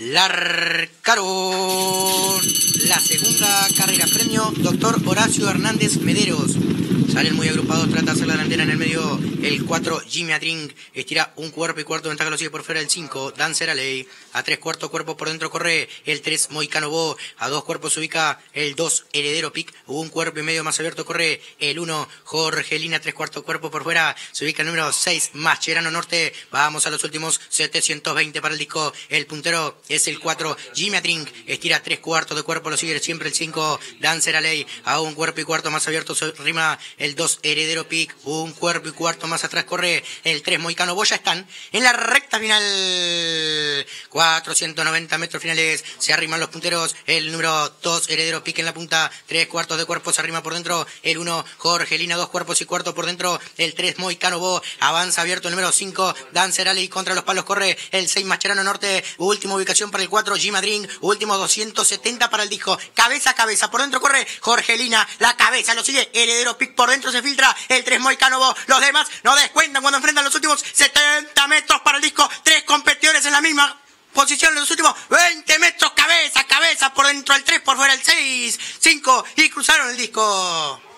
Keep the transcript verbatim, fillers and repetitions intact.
Larcaron la segunda carrera, premio Doctor Horacio Hernández Mederos. Salen muy agrupados, trata de hacer la delantera en el medio. El cuatro, Jimmy Adrink, estira un cuerpo y cuarto, ventaja lo sigue por fuera el cinco, Dancer Alley. A tres cuartos cuerpo por dentro corre el tres, Moicano Bo. A dos cuerpos se ubica el dos, Heredero Pic. Un cuerpo y medio más abierto corre el uno, Jorgelina. Tres cuartos cuerpo por fuera se ubica el número seis, Mascherano Norte. Vamos a los últimos setecientos veinte para el disco. El puntero es el cuatro, Jimmy Adrink, estira tres cuartos de cuerpo, lo sigue siempre el cinco, Dancer Alley. A un cuerpo y cuarto más abierto se rima el dos, Heredero Pic. Un cuerpo y cuarto más atrás corre el tres, Moicano Bo. Ya están en la recta final. cuatrocientos noventa metros finales. Se arriman los punteros. El número dos, Heredero Pic en la punta. Tres cuartos de cuerpo se arrima por dentro. El uno, Jorgelina. Dos cuerpos y cuarto por dentro. El tres, Moicano Bo. Avanza abierto el número cinco, Dancer Alley. Contra los palos corre el seis, Mascherano Norte. Última ubicación para el cuatro, Jimmy Adrink. Último doscientos setenta para el disco. Cabeza a cabeza. Por dentro corre Jorgelina. La cabeza lo sigue Heredero Pic. Por dentro se filtra el tres, Moicano Bo. Los demás no descuentan cuando enfrentan los últimos setenta metros para el disco. Tres competidores en la misma posición en los últimos veinte metros. Cabeza a cabeza. Por dentro el tres, por fuera el seis, cinco y cruzaron el disco.